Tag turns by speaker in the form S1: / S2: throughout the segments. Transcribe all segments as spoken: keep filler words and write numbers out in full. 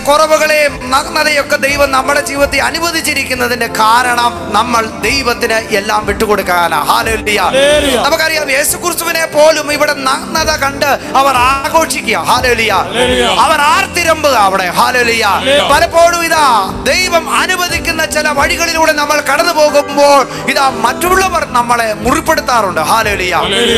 S1: കുറവുകളെയും നഗ്നതയൊക്കെ ദൈവം നമ്മുടെ ജീവിതത്തിൽ അനുവദിച്ചിരിക്കുന്നതിന്റെ കാരണം നമ്മൾ ദൈവത്തിന് എല്ലാം വിട്ടുകൊടുക്കാനാ. ഹല്ലേലൂയ. നമുക്കറിയാം യേശുക്രിസ്തുവിനെ പോലും ഇവിടെ നഗ്നത കണ്ട് അവർ ആഘോഷിക്കുക. ഹല്ലേലൂയ. അവർ ആർത്തിരമ്പുക അവിടെ. ഹല്ലേലൂയ. പലപ്പോഴും ഇതാ ദൈവം അനുവദിക്കുന്ന ചില വഴികളിലൂടെ നമ്മൾ കടന്നു പോകുമ്പോൾ ഇതാ മറ്റുള്ളവർ നമ്മളെ മുറിപ്പെടുത്താറുണ്ട്. ഹല്ലേലൂയ.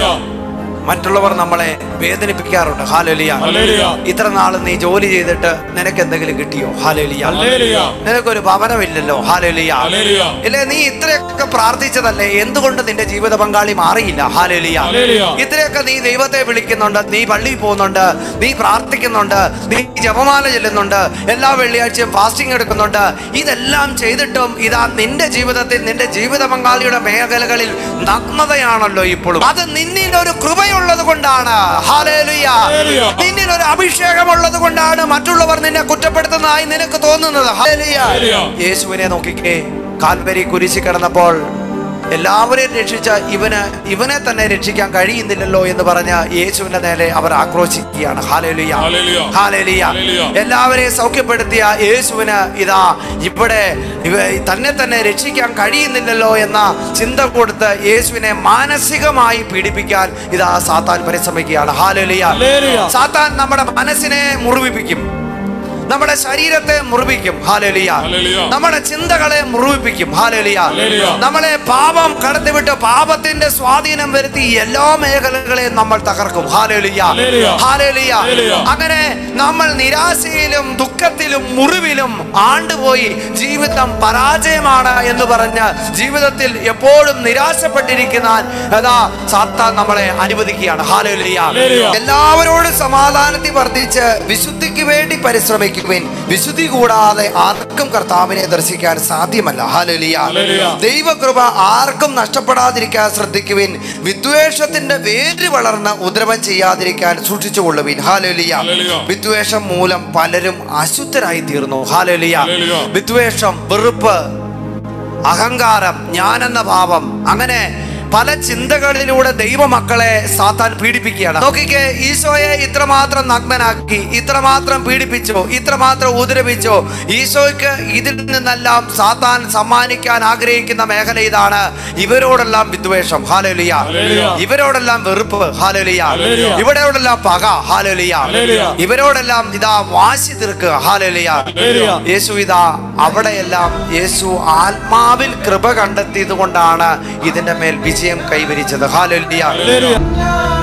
S1: മറ്റുള്ളവർ നമ്മളെ വേദനിപ്പിക്കാറുണ്ട്. ഹല്ലേലൂയ. ഇത്ര നാൾ നീ ജോലി ചെയ്തിട്ട് നിനക്ക് എന്തെങ്കിലും കിട്ടിയോ? ഹല്ലേലൂയ. നിനക്കൊരു ഭവനമില്ലല്ലോ. ഹല്ലേലൂയ. ഇല്ലേ, നീ ഇത്രയൊക്കെ പ്രാർത്ഥിച്ചതല്ലേ, എന്തുകൊണ്ട് നിന്റെ ജീവിത പങ്കാളി മാറിയില്ല? ഹല്ലേലൂയ. ഇത്രയൊക്കെ നീ ദൈവത്തെ വിളിക്കുന്നുണ്ട്, നീ പള്ളിയിൽ പോകുന്നുണ്ട്, നീ പ്രാർത്ഥിക്കുന്നുണ്ട്, നീ ജപമാല ചെല്ലുന്നുണ്ട്, എല്ലാ വെള്ളിയാഴ്ചയും ഫാസ്റ്റിംഗ് എടുക്കുന്നുണ്ട്, ഇതെല്ലാം ചെയ്തിട്ടും ഇതാ നിന്റെ ജീവിതത്തിൽ നിന്റെ ജീവിത പങ്കാളിയുടെ മേഖലകളിൽ നഗ്നതയാണല്ലോ ഇപ്പോഴും. അത് നിന്നിൽ ഒരു കൃപ ഉള്ളത് കൊണ്ടാണ്. ഹല്ലേലൂയ. നിന്നിൽ ഒരു അഭിഷേകം ഉള്ളത് കൊണ്ടാണ് മറ്റുള്ളവർ നിന്നെ കുറ്റപ്പെടുത്തുന്നതായി നിനക്ക് തോന്നുന്നത്. ഹല്ലേലൂയ. യേശുവിനെ നോക്കിക്കേ, കാൽവരി കുരിശിൽ കിടന്നപ്പോൾ എല്ലാവരെയും രക്ഷിച്ച ഇവന് ഇവനെ തന്നെ രക്ഷിക്കാൻ കഴിയുന്നില്ലല്ലോ എന്ന് പറഞ്ഞ യേശുവിന്റെ നേരെ അവർ ആക്രോശിക്കുകയാണ്. ഹല്ലേലൂയ. ഹല്ലേലൂയ. എല്ലാവരെയും സൗഖ്യപ്പെടുത്തിയ യേശുവിന് ഇതാ ഇവിടെ തന്നെ തന്നെ രക്ഷിക്കാൻ കഴിയുന്നില്ലല്ലോ എന്ന ചിന്ത കൊടുത്ത് യേശുവിനെ മാനസികമായി പീഡിപ്പിക്കാൻ ഇതാ സാത്താൻ പരിശ്രമിക്കുകയാണ്. ഹല്ലേലൂയ. സാത്താൻ നമ്മുടെ മനസ്സിനെ മുറിവിപ്പിക്കും, നമ്മുടെ ശരീരത്തെ മുറിവിക്കും. ഹല്ലേലൂയ. നമ്മുടെ ചിന്തകളെ മുറിവിപ്പിക്കും. ഹല്ലേലൂയ. നമ്മളെ പാപം കടത്തിവിട്ട് പാപത്തിന്റെ സ്വാധീനം വരുത്തി എല്ലാ മേഖലകളെയും നമ്മൾ തകർക്കും. ഹല്ലേലൂയ. ഹല്ലേലൂയ. അങ്ങനെ നമ്മൾ നിരാശയിലും ദുഃഖത്തിലും മുറിവിലും ആണ്ടുപോയി ജീവിതം പരാജയമാണ് എന്ന് പറഞ്ഞ് ജീവിതത്തിൽ എപ്പോഴും നിരാശപ്പെട്ടിരിക്കുന്ന അതാ സാത്താൻ നമ്മളെ അനുവദിക്കുകയാണ്. ഹല്ലേലൂയ. എല്ലാവരോടും സമാധാനത്തിൽ വർദ്ധിച്ച് വിശുദ്ധിക്ക് വേണ്ടി പരിശ്രമിക്കും. വിശുദ്ധി കൂടാതെ ആർക്കും കർത്താവിനെ ദർശിക്കാൻ സാധ്യമല്ല. ഹല്ലേലൂയ. ദൈവകൃപ ആർക്കും നഷ്ടപ്പെടാതിരിക്കാൻ ശ്രദ്ധിക്കുവിൻ. വിദ്വേഷത്തിന്റെ വേര് വളർന്ന് ഉദ്രവം ചെയ്യാതിരിക്കാൻ സൂക്ഷിച്ചുകൊള്ളുവിൻ. ഹല്ലേലൂയ. വിദ്വേഷം മൂലം പലരും അശുദ്ധരായി തീർന്നു. ഹല്ലേലൂയ. വിദ്വേഷം, വെറുപ്പ്, അഹങ്കാരം, ഞാനെന്ന ഭാവം, അങ്ങനെ പല ചിന്തകളിലൂടെ ദൈവമക്കളെ സാത്താൻ പീഡിപ്പിക്കുകയാണ്. നോക്കിക്കേ, ഈശോയെ ഇത്രമാത്രം നഗ്നനാക്കി, ഇത്രമാത്രം പീഡിപ്പിച്ചു, ഇത്രമാത്രം ഉപദ്രവിച്ചു. ഈശോയ്ക്ക് ഇതിൽ നിന്നെല്ലാം സാത്താൻ സമ്മാനിക്കാൻ ആഗ്രഹിക്കുന്ന മേഖല ഇതാണ്. ഇവരോടെല്ലാം വിദ്വേഷം. ഹല്ലേലൂയ. ഇവരോടെല്ലാം വെറുപ്പ്. ഹല്ലേലൂയ. ഇവരോടെല്ലാം പക. ഹല്ലേലൂയ. ഇവരോടെല്ലാം ഇതാ വാശി തീർക്കുക. ഹല്ലേലൂയ. യേശു ഇതാ അവിടെയെല്ലാം യേശു ആത്മാവിൽ കൃപ കണ്ടെത്തിയത് കൊണ്ടാണ് ഇതിന്റെ മേൽ വിജയം കൈവരിച്ചത്. ഹല്ലേലൂയ.